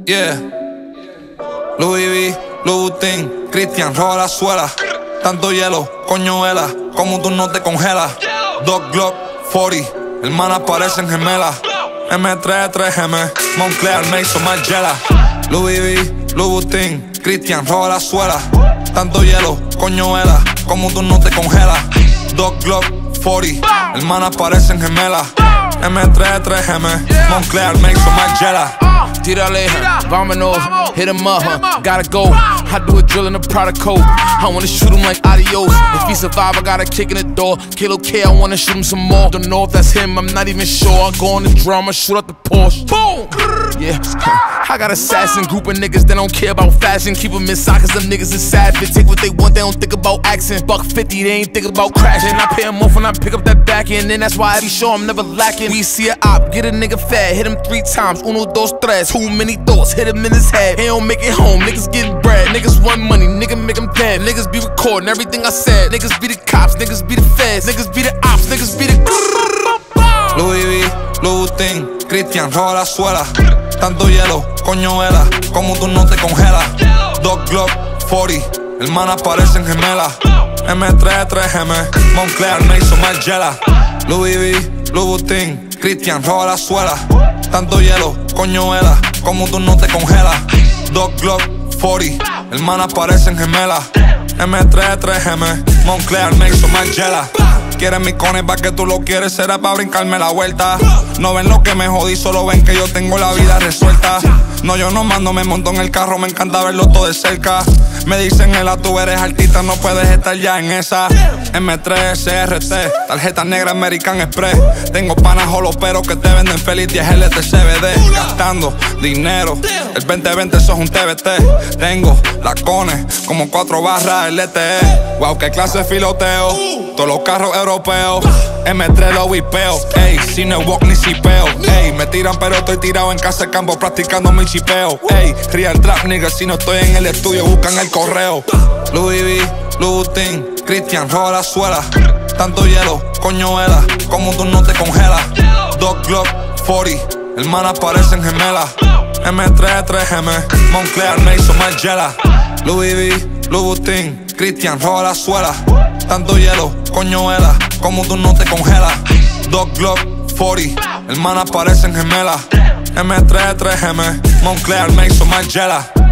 Yeah. Louis V, Louboutin, Christian, roba la suela. Tanto hielo, coño vela, como tú no te congelas. Dog Glock, 40, hermanas parecen gemelas. M3, 3M, Moncler, Mason, Margiela. Louis V, Louboutin, Christian, roba la suela. Tanto hielo, coño vela, como tú no te congelas. Dog Glock, 40, hermanas parecen gemelas. M3, 3M, Moncler, Mason, Margiela. Tírale, vámonos, hit him up, gotta go. I do a drill in a product coat. I wanna shoot him like adios. If he survive, I gotta kick in the door. Kilo K, I wanna shoot him some more. Don't know if that's him, I'm not even sure. I go on the drum, I shoot out the Porsche. Boom! Yeah, I got assassin group of niggas that don't care about fashion. Keep them inside cause them niggas is savage. Take what they want, they don't think about accent. $150, they ain't think about crashing. I pay them off when I pick up that back end. And that's why I be sure I'm never lacking. We see a op, get a nigga fat. Hit him 3 times, 1, 2, 3. Too many thoughts, hit him in his head. He don't make it home, niggas getting bread. Niggas want money, nigga make them dead. Niggas be recording everything I said. Niggas be the cops, niggas be the feds. Niggas be the ops, niggas be the... Louis V, Louboutin, Christian, roba la suela. Tanto hielo, coño vela, como tú no te congelas. Dog Glock, 40, hermanas parecen gemelas. M3, 3M, Moncler, Mason, Margiela. Louis V, Louboutin, Christian, roba la suela. Tanto hielo, coño vela, como tú no te congelas. Dog Glock, 40, hermanas parecen gemelas. M3, 3M, Moncler, Mason, Margiela. Quieres mi cone pa' que tú lo quieres, será pa' brincarme la vuelta. No ven lo que me jodí, solo ven que yo tengo la vida resuelta. No, yo no mando, me monto en el carro, me encanta verlo todo de cerca. Me dicen, Ela, tú eres artista, no puedes estar ya en esa. M3, CRT, tarjeta negra American Express. Tengo panas holoperos que te venden feliz 10 LTCBD. Gastando dinero, el 2020 eso es un TBT. Tengo lacones, como 4 barras LTE. Wow, qué clase de filoteo, todos los carros europeos. M3 lo whipeo, ey, si no es walk ni sipeo. Ey, me tiran pero estoy tirado en casa de campo practicando mi chipeo. Ey, real trap nigga, si no estoy en el estudio buscan el correo. Louis V, Louboutin, Christian, roba la suela. Tanto hielo, coño vela, como tú no te congelas. Dog Glock, 40, hermanas parecen gemelas. M3, 3M, Moncler, Mason, Margiela. Louis V, Louboutin, Christian, roba la suela. Tanto hielo, coño vela, como tú no te congelas. Dog Glock, 40, hermanas parecen gemelas. M3, 3M, Moncler, Mason, Margiela.